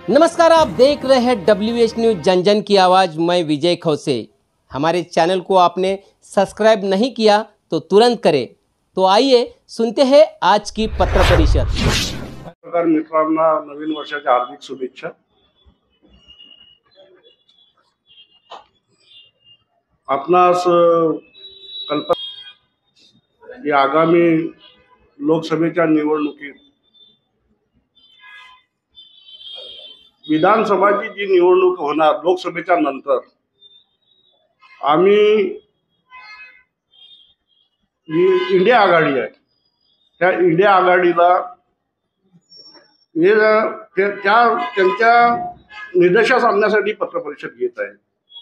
नमस्कार, आप देख रहे हैं WH न्यूज जन जन की आवाज़। मैं विजय खौसे। हमारे चैनल को आपने सब्सक्राइब नहीं किया तो तुरंत करें। तो आइए सुनते हैं आज की पत्र परिषद। पत्रकार मित्रांना नवीन वर्षाच्या हार्दिक शुभेच्छा। आपणास कल्पना की आगामी लोकसभेच्या निवडणुकीत विधानसभाची जी निवडणूक होणार लोकसभेच्या नंतर, आम्ही जी इंडिया आघाडी आहे त्या इंडिया आघाडीला त्यांच्या निर्देशास आणण्यासाठी पत्रपरिषद घेत आहे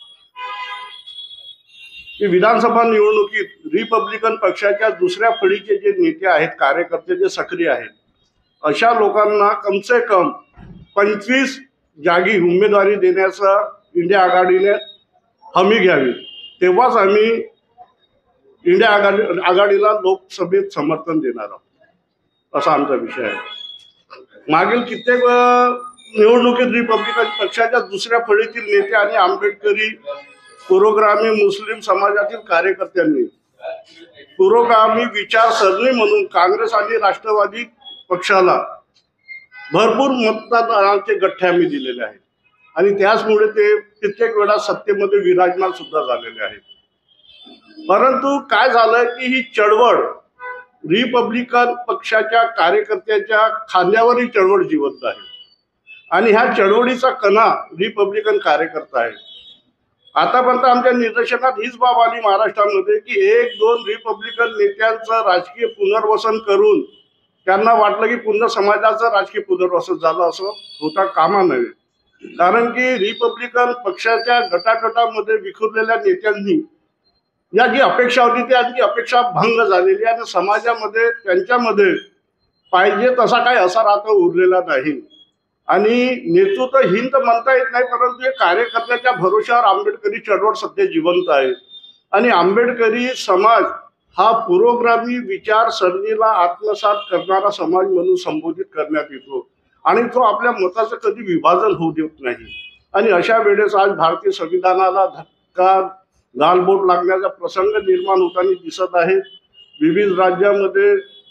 की विधानसभा निवडणुकीत रिपब्लिकन पक्षाच्या दुसऱ्या फळीचे जे नेते आहेत, कार्यकर्ते जे सक्रिय आहेत, अशा लोकांना कम से कम 25 जागी उमेदवारी देण्याचा इंडिया आघाडीने हमी घ्यावी, तेव्हाच आम्ही इंडिया आघाडीला लोकसभेत समर्थन देणार आहोत, असा आमचा विषय आहे। मागील कित्येक निवडणुकीत रिपब्लिकन पक्षाच्या दुसऱ्या फळीतील नेते आणि आंबेडकरी पुरोगामी मुस्लिम समाजातील कार्यकर्त्यांनी पुरोगामी विचारसरणी म्हणून काँग्रेस आणि राष्ट्रवादी पक्षाला भरपूर मतदानाचे गठ्ठे आम्ही दिलेले आहेत आणि त्याचमुळे ते कित्येक वेळा सत्तेमध्ये विराजमान सुद्धा झालेले आहेत। परंतु काय झालंय की ही चळवळ रिपब्लिकन पक्षाच्या कार्यकर्त्याच्या खांद्यावर ही चळवळ जिवंत आहे आणि ह्या चळवळीचा कणा रिपब्लिकन कार्यकर्ता आहे। आतापर्यंत आमच्या निदर्शनात हीच बाब आली महाराष्ट्रामध्ये की 1-2 रिपब्लिकन नेत्यांचं राजकीय पुनर्वसन करून त्यांना वाटलं की पूर्ण समाजाचं राजकीय पुनर्वसन झालं, असं होता कामा नये। कारण की रिपब्लिकन पक्षाच्या गटागटामध्ये विखुरलेल्या नेत्यांनी या जी अपेक्षा होती ती अपेक्षा भंग झालेली आणि समाजामध्ये त्यांच्यामध्ये पाहिजे तसा काही असा आता उरलेला नाही आणि नेतृत्वहीन तर म्हणता येत नाही, परंतु हे कार्यकर्त्याच्या भरोशावर आंबेडकरी चळवळ सध्या जिवंत आहे आणि आंबेडकरी समाज हा पुरोगामी विचारसरणीला आत्मसात करणारा समाज म्हणून संबोधित करण्यात येतो आणि तो आपल्या मताचं कधी विभाजन होऊ देत नाही। आणि अशा वेळेस आज भारतीय संविधानाला धक्का गालबोट लागण्याचा प्रसंग निर्माण होताना दिसत आहे। विविध राज्यामध्ये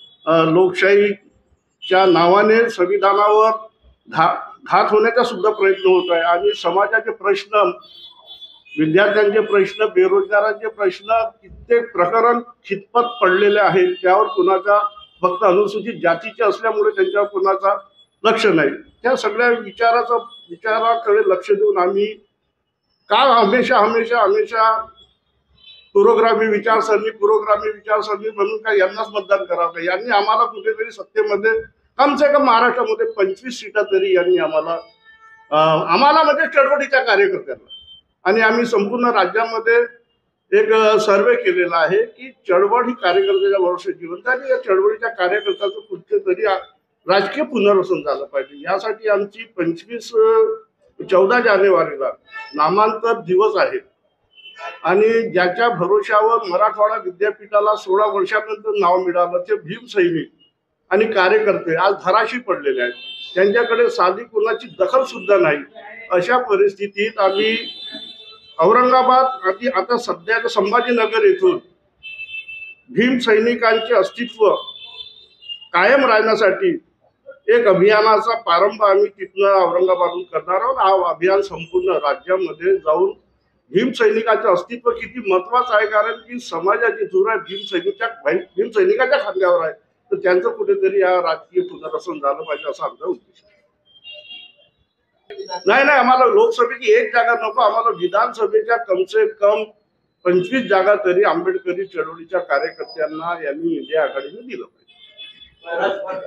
लोकशाहीच्या नावाने संविधानावर घात होण्याचा सुद्धा प्रयत्न होत आहे आणि समाजाचे प्रश्न, विद्यार्थ्यांचे प्रश्न, बेरोजगारांचे प्रश्न, कित्येक प्रकरण खितपत पडलेले आहेत। त्यावर कुणाचा फक्त अनुसूचित जातीचे असल्यामुळे त्यांच्यावर कुणाचा लक्ष नाही। त्या सगळ्या विचाराकडे लक्ष देऊन आम्ही का हमेशा पुरोगामी विचारसरणी म्हणून काय यांनाच मतदान करावं? यांनी आम्हाला कुठेतरी सत्तेमध्ये कम से कम महाराष्ट्रामध्ये 25 सीटा तरी यांनी आम्हाला म्हणजे चळवळीच्या कार्यकर्त्यांना, आणि आम्ही संपूर्ण राज्यामध्ये एक सर्वे केलेला आहे की चळवळ ही कार्यकर्त्याच्या भरोसे जिवंत आणि या चळवळीच्या कार्यकर्त्याचं कुठेतरी राजकीय पुनर्वसन झालं पाहिजे। यासाठी आमची 14 जानेवारीला नामांतर दिवस आहे आणि ज्याच्या भरोशावर मराठवाडा विद्यापीठाला 16 वर्षानंतर नाव मिळालं ते भीम सैनिक आणि कार्यकर्ते आज धराशी पडलेले आहेत। त्यांच्याकडे साधी कुणाची दखल सुद्धा नाही। अशा परिस्थितीत आम्ही औरंगाबाद आणि आता सध्याचं संभाजीनगर येथून भीम सैनिकांचे अस्तित्व कायम राहण्यासाठी एक अभियानाचा प्रारंभ आम्ही तिथनं औरंगाबादहून करणार आहोत। हा अभियान संपूर्ण राज्यामध्ये जाऊन भीम सैनिकांचं अस्तित्व किती महत्वाचं आहे, कारण की समाजाची धुरा भीम सैनिकाच्या खांद्यावर आहे, तर त्यांचं कुठेतरी या राजकीय पुनर्वसन झालं पाहिजे असा आमचा उद्देश नाही। आम्हाला लोकसभेची 1 जागा नको, आम्हाला विधानसभेच्या कम से कम 25 जागा तरी आंबेडकरी चळवळीच्या कार्यकर्त्यांना यांनी इंडिया आघाडीने दिलं पाहिजे।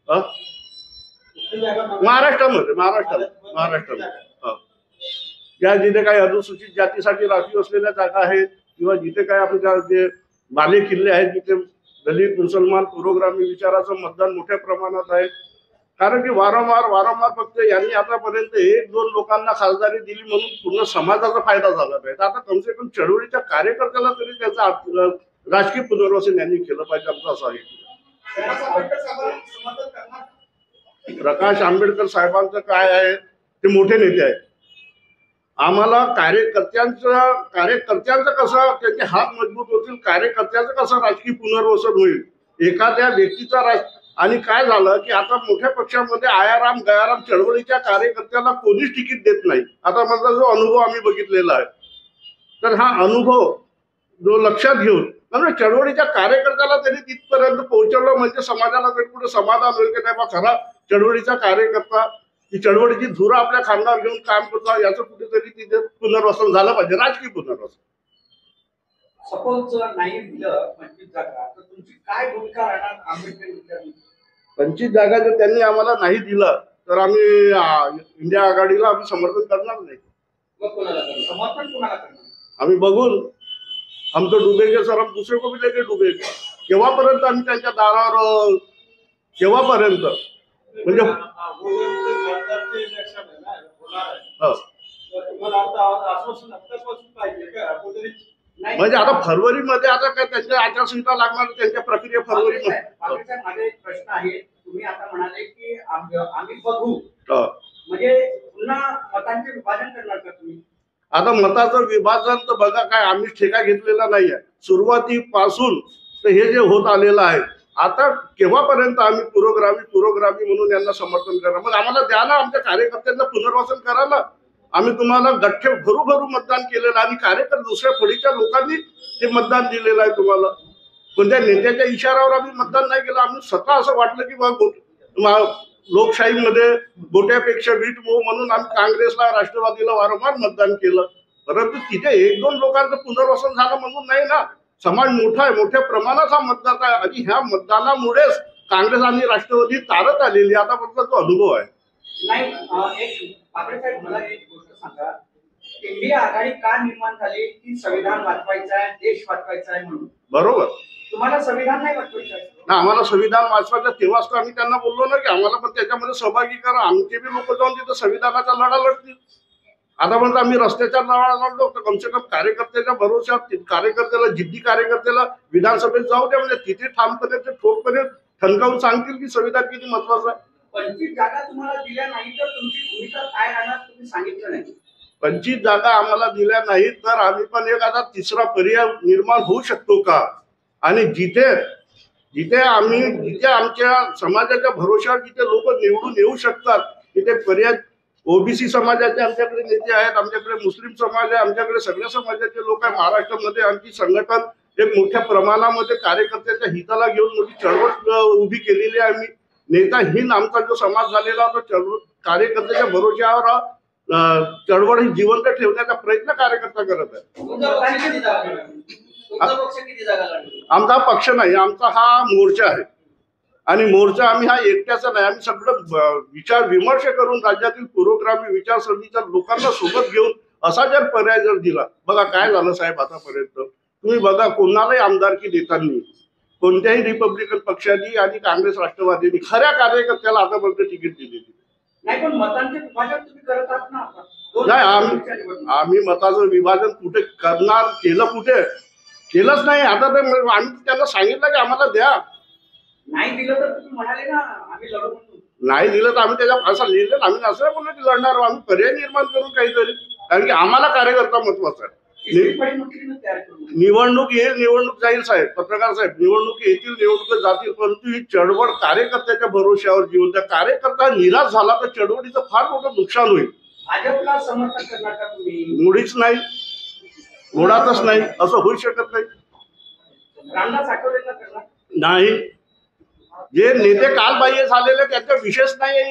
महाराष्ट्रामध्ये ज्या जिथे काही अनुसूचित जातीसाठी राखीव असलेल्या जागा आहेत किंवा जिथे काय आपल्या जे बाले किल्ले आहेत, जिथे दलित मुसलमान पुरोगामी विचाराचं मतदान मोठ्या प्रमाणात आहे, कारण की वारंवार फक्त यांनी आतापर्यंत 1-2 लोकांना खासदारी दिली म्हणून पूर्ण समाजाचा फायदा झाला पाहिजे। आता कम से कम चळवळीच्या कार्यकर्त्याला तरी त्याचा राजकीय पुनर्वसन यांनी केलं पाहिजे, आमचं असं आहे। प्रकाश आंबेडकर साहेबांचं काय आहे ते मोठे नेते आहेत. आम्हाला कार्यकर्त्यांचं कसं त्यांचे हात मजबूत होतील, कार्यकर्त्याचं कसं राजकीय पुनर्वसन होईल, एखाद्या व्यक्तीचा आणि काय झालं की आता मोठ्या पक्षामध्ये आयाराम गयाराम चळवळीच्या कार्यकर्त्याला कोणीच तिकीट देत नाही. आता माझा जो अनुभव आम्ही बघितलेला आहे, तर हा अनुभव जो लक्षात घेऊन म्हणजे चळवळीच्या कार्यकर्त्याला त्यांनी तिथपर्यंत पोहोचवलं म्हणजे समाजाला तरी कुठे समाधान होईल की नाही बा खरा चळवळीचा कार्यकर्ता ती चळवळीची धुरा आपल्या खांद्यावर घेऊन काम करतो, याचं कुठेतरी तिथे पुनर्वसन झालं पाहिजे, राजकीय पुनर्वसन. सपोज नाही दिलं 25 जागा तर तुमची काय भूमिका राहणार आंबेडकर? 25 जागा जर त्यांनी आम्हाला नाही दिलं तर आम्ही इंडिया आघाडीला आम्ही समर्थन करणार नाही. मग कोणाला करणार? समर्थन कोणाला करणार? आम्ही बघून आमचं डुबेगे सर, हम दुसरे को भी लेके डुबेगे. केव्हापर्यंत आम्ही त्यांच्या दारावर, केव्हापर्यंत म्हणजे म्हणजे आता फरवरीमध्ये आता काय त्यांच्या आचारसंहिता लागणार, त्यांच्या प्रक्रिया फरवरीमध्ये. माझा एक प्रश्न आहे, तुम्ही आता म्हणाले की आम्ही बघू, म्हणजे पुन्हा मतांचे विभाजन करणार का तुम्ही? आता मताचं विभाजन तर बघा काय आम्ही ठेका घेतलेला नाहीये सुरुवातीपासून, तर हे जे होत आलेलं आहे आता केव्हापर्यंत आम्ही पुरोगामी म्हणून यांना समर्थन करणार? मग आम्हाला द्या ना, आमच्या कार्यकर्त्यांना पुनर्वसन करा ना. आम्ही तुम्हाला गठ्ठे भरू मतदान केलेलं आणि कार्यकर्ते दुसऱ्या फळीच्या लोकांनी ते मतदान दिलेलं आहे तुम्हाला. कोणत्या नेत्याच्या इशाऱ्यावर आम्ही मतदान नाही केलं. आम्ही स्वतः असं वाटलं की लोकशाहीमध्ये गोट्यापेक्षा वीट मऊ म्हणून आम्ही काँग्रेसला राष्ट्रवादीला वारंवार मतदान केलं, परंतु तिथे 1-2 लोकांचं पुनर्वसन झालं म्हणून नाही ना. समाज मोठा आहे, मोठ्या प्रमाणात हा मतदाता आहे आणि ह्या मतदानामुळेच काँग्रेस आणि राष्ट्रवादी तारत आलेली आतापर्यंत तो अनुभव आहे. नाही एक पाटील साहेब मला एक गोष्ट सांगा, इंडिया आघाडी का निर्माण झाली? की संविधान वाचवायचं आहे, देश वाचवायचा आहे म्हणून. बरोबर. तुम्हाला संविधान नाही वाचवायचं आहे ना? आम्हाला संविधान वाचवायचं तेव्हाच तर आम्ही त्यांना बोललो ना की आम्हाला पण त्याच्यामध्ये सहभागी करा. आमचे बी लोक जाऊन तिथं संविधानाचा लढा लढतील. आतापर्यंत आम्ही रस्त्याच्या लढा लढलो तर कमसे कम कार्यकर्त्याच्या भरोश्यावर, कार्यकर्त्याला जिद्दी कार्यकर्त्याला विधानसभेत जाऊ द्या, म्हणजे तिथे ठामपणे ठोकपणे ठणकावून सांगतील की संविधान किती महत्वाचं आहे. 25 जागा तुम्हाला दिल्या नाही तर तुमची भूमिका काय राहणार तुम्ही सांगितलं नाही. 25 जागा आम्हाला दिल्या नाही तर आम्ही पण एक आता तिसरा पर्याय निर्माण होऊ शकतो का? आणि जिथे आमच्या समाजाच्या भरोश्यावर जिथे लोक निवडून येऊ शकतात तिथे पर्याय ओबीसी समाजाचे आमच्याकडे नेते आहेत, आमच्याकडे मुस्लिम समाज आहे, आमच्याकडे सगळ्या समाजाचे लोक आहे. महाराष्ट्रामध्ये आमची संघटन एक मोठ्या प्रमाणामध्ये कार्यकर्त्याच्या हिताला घेऊन मोठी चळवळ उभी केलेली आहे. आम्ही नेताहीन आमचा जो समाज झालेला होता, चळवळ कार्यकर्त्याच्या भरोश्यावर चळवळ ही जिवंत ठेवण्याचा प्रयत्न कार्यकर्ता करत आहे. आमचा पक्ष नाही, आमचा हा मोर्चा आहे आणि मोर्चा आम्ही हा एकट्याचा नाही, आम्ही सगळं विचार विमर्श करून राज्यातील पुरोगामी विचारसरणीच्या लोकांना सोबत घेऊन असा जर पर्याय जर दिला. बघा काय झालं साहेब, आतापर्यंत तुम्ही बघा कोणालाही आमदारकी देताना कोणत्याही रिपब्लिकन पक्षाने आणि काँग्रेस राष्ट्रवादीने खऱ्या कार्यकर्त्याला आतापर्यंत तिकीट दिलेली नाही. पण मतांचे विभाजन तुम्ही करत आहात ना. नाही, आम्ही मताचं विभाजन कुठे करणार, केलंच नाही. आता ते आम्ही त्यांना सांगितलं की आम्हाला द्या. नाही दिलं तर तुम्ही म्हणाले ना आम्ही लढू म्हणून. नाही दिलं तर आम्ही त्याच्या असं लिहिलं, आम्ही असं बोललो की लढणार, आम्ही पर्याय निर्माण करून काहीतरी, कारण की आम्हाला कार्यकर्ता महत्वाचा आहे. निवडणूक येईल, निवडणूक जाईल साहेब, पत्रकार साहेब, निवडणूक येतील, निवडणूक जातील, परंतु ही चळवळ कार्यकर्त्याच्या भरोश्यावर जीवन, त्या कार्यकर्ता निराश झाला तर चळवळीचं फार मोठं नुकसान होईल. भाजपला समर्थन करणार का तुम्ही? मुळीच नाही, मुळातच नाही, असं होऊ शकत नाही. रामदास आठवलेंना करणार नाही. जे नेते कालबाह्य झालेले त्याचा विषयच नाही.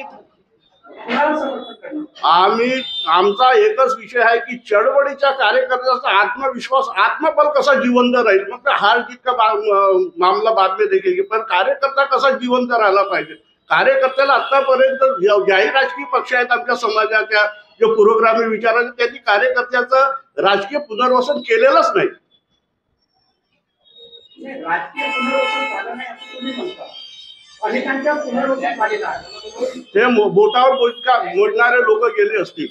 आमचा एकच विषय आहे की चळवळीच्या कार्यकर्त्याचा आत्मविश्वास, आत्मबल कसा जिवंत राहील. मग हार जीत का मामला बाद में देखेगी, पण कार्यकर्ता कसा जिवंत राहायला पाहिजे. कार्यकर्त्याला आतापर्यंत ज्याही राजकीय पक्ष आहेत आमच्या समाजाच्या जे पुरोगामी विचाराचे, त्यांनी कार्यकर्त्याचं राजकीय पुनर्वसन केलेलंच नाही. राजकीय पुनर्वसन झालं नाही असं तुम्ही म्हणता. अनेकांच्या पुनर्वसन झालेलं आहे. ते बोटावर मोजणारे लोक गेले असतील,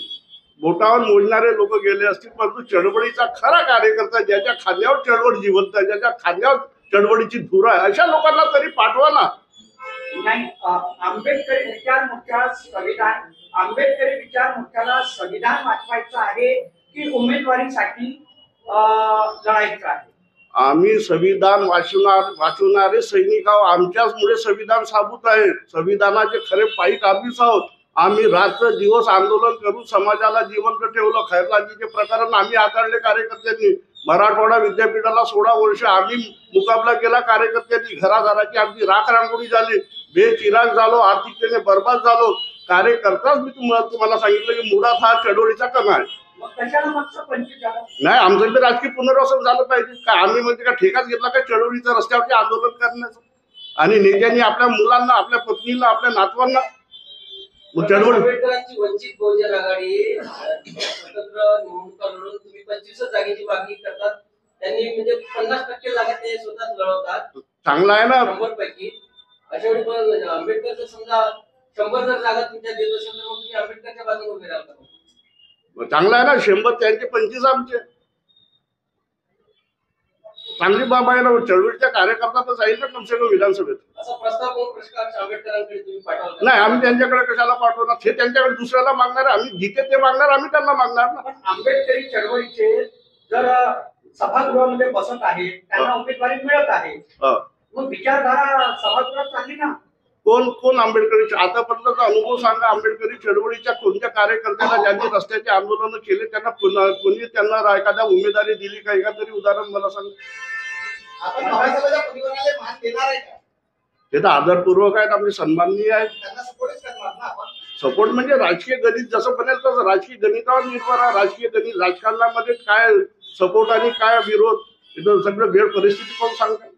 परंतु चळवळीचा खरा कार्यकर्ता, ज्याच्या खांद्यावर चळवळ जिवंत आहे, ज्याच्या खांद्यावर चळवळीची धूर आहे, अशा लोकांना तरी पाठवा ना. नाही, आंबेडकरी विचार मोठ्या संविधान, आंबेडकरी विचार मोठ्याला संविधान वाचवायचं आहे की उमेदवारीसाठी लढायचं आहे? आम्ही संविधान वाचवणारे सैनिक आहोत. आमच्याचमुळे संविधान साबूत आहे. संविधानाचे खरे पाईक आम्हीच आहोत. आम्ही रात्र दिवस आंदोलन करून समाजाला जिवंत ठेवलं. खैरलाजीचे प्रकरण आम्ही हाताळले कार्यकर्त्यांनी. मराठवाडा विद्यापीठाला 16 वर्ष आम्ही मुकाबला केला कार्यकर्त्यांनी. घराघराची आमची राख रांगोळी झाली. बेचिराग झालो, आर्थिकतेने बर्बाद झालो. कार्यकर्ताच मी तुम्हाला सांगितलं की मुळात हा चळवळीचा कणा आहे. मग कशाला मागचं 25 जागा? नाही, आमचं इथे राजकीय पुनर्वसन झालं पाहिजे. का आम्ही म्हणजे का ठेकाच घेतला का चळवळीचं रस्त्यावरती आंदोलन करण्याचं? आणि नेत्यांनी आपल्या मुलांना, आपल्या पत्नीला, आपल्या नातवांना चळवळ. आंबेडकरांची वंचित बहुजन आघाडी स्वतंत्र निवडणुका लढून तुम्ही 25 जागेची मागणी करतात. त्यांनी म्हणजे 50% जागा ते स्वतःच लढवतात. चांगला आहे ना. 100 पैकी अशा वेळी पण आंबेडकरचं समजा 100 जर जागा तुमच्या देत असेल तर मग तुम्ही आंबेडकरच्या बाजूने उभे राहता. चांगला आहे ना. 100 त्यांचे 25 आमचे. चांगली बाब आहे ना. चळवळीच्या कार्यकर्ता तर जाईल ना कमसे कम विधानसभेत. असा प्रस्ताव कोण प्रश्न आंबेडकरांकडे तुम्ही पाठवला? नाही, आम्ही त्यांच्याकडे कशाला पाठवणार? हे त्यांच्याकडे दुसऱ्याला मागणार. आम्ही जिथे ते मागणार आम्ही त्यांना मागणार ना. पण आंबेडकरी चळवळीचे जर सभागृहामध्ये बसत आहे, त्यांना उमेदवारी मिळत आहे, मग विचारधारा सभागृहात चालली ना. कोण आंबेडकरी आतापर्यंतचा अनुभव सांगा. आंबेडकरी चळवळीच्या कोणत्या कार्यकर्त्याला ज्यांनी रस्त्याचे आंदोलन केले त्यांना कोणी त्यांना एखाद्या उमेदवारी दिली का? एखाद तरी उदाहरण मला सांगा. आपण महाराष्ट्राच्या परिवाराला मान देणार आहे का? ते तर आदरपूर्वक आहेत, आपले सन्माननीय आहेत. त्यांना सपोर्टच करणार ना आपण. सपोर्ट म्हणजे राजकीय गणित जसं बनेल तसं. राजकीय गणितावर निर्भर आहे. राजकीय गणित राजकारणामध्ये काय सपोर्ट आणि काय विरोध, इथं सगळं वेळ परिस्थिती पण सांगतात.